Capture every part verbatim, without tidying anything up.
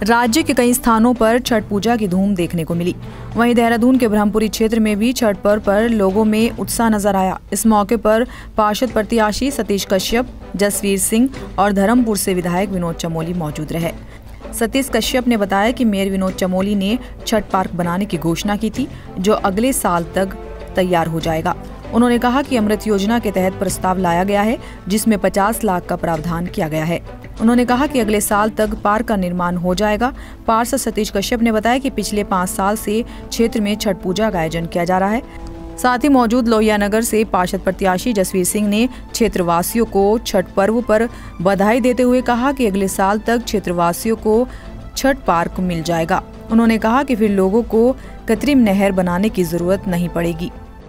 राज्य के कई स्थानों पर छठ पूजा की धूम देखने को मिली। वहीं देहरादून के ब्रह्मपुरी क्षेत्र में भी छठ पर्व पर लोगों में उत्साह नजर आया। इस मौके पर पार्षद प्रत्याशी सतीश कश्यप, जसवीर सिंह और धर्मपुर से विधायक विनोद चमोली मौजूद रहे। सतीश कश्यप ने बताया कि मेयर विनोद चमोली ने छठ पार्क बनाने की घोषणा की थी, जो अगले साल तक तैयार हो जाएगा। उन्होंने कहा कि अमृत योजना के तहत प्रस्ताव लाया गया है, जिसमें पचास लाख का प्रावधान किया गया है। उन्होंने कहा कि अगले साल तक पार्क का निर्माण हो जाएगा। पार्षद सतीश कश्यप ने बताया कि पिछले पाँच साल से क्षेत्र में छठ पूजा का आयोजन किया जा रहा है। साथ ही मौजूद लोहिया नगर से पार्षद प्रत्याशी जसवीर सिंह ने क्षेत्रवासियों को छठ पर्व पर बधाई देते हुए कहा कि अगले साल तक क्षेत्रवासियों को छठ पार्क मिल जाएगा। उन्होंने कहा कि फिर लोगों को कृत्रिम नहर बनाने की जरूरत नहीं पड़ेगी।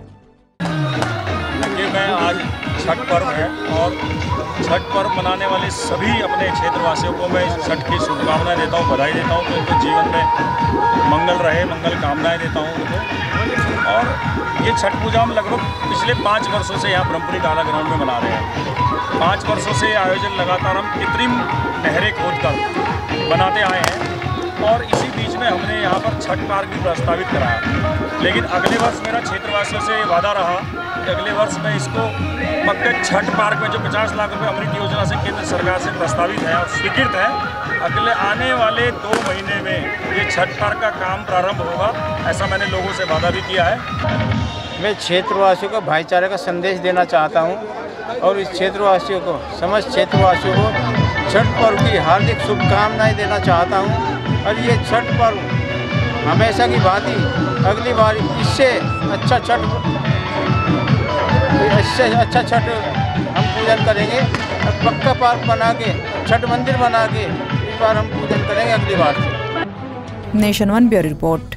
मैं आज छठ पर्व है और छठ पर्व मनाने वाले सभी अपने क्षेत्रवासियों को मैं छठ की शुभकामनाएं देता हूं, बधाई देता हूं कि उनके जीवन में मंगल रहे, मंगल कामनाएं देता हूं उनको। और ये छठ पूजा हम लगभग पिछले पाँच वर्षों से यहाँ ब्रह्मपुरी डाला ग्राउंड में मना रहे हैं। पाँच वर्षों से आयोजन लगातार हम कृत्रिम नहरें खोद कर बनाते आए हैं और इसी बीच में हमने यहाँ पर छठ पार्क भी प्रस्तावित कराया। लेकिन अगले वर्ष मेरा क्षेत्रवासियों से वादा रहा कि अगले वर्ष मैं इसको पक्के छठ पार्क में जो पचास लाख रुपए अमृत योजना से केंद्र सरकार से प्रस्तावित है और स्वीकृत है, अगले आने वाले दो महीने में ये छठ पार्क का काम प्रारंभ होगा, ऐसा मैंने लोगों से वादा भी किया है। मैं क्षेत्रवासियों को भाईचारे का संदेश देना चाहता हूँ और इस क्षेत्रवासियों को समस्त क्षेत्रवासियों को छठ पर्व की हार्दिक शुभकामनाएं देना चाहता हूँ। और ये छठ पर्व हमेशा की भांति अगली बार इससे अच्छा छठ इससे अच्छा छठ हम पूजन करेंगे और पक्का पार्क बना के छठ मंदिर बना के इस बार हम पूजन करेंगे अगली बार से। Nation one bureau report.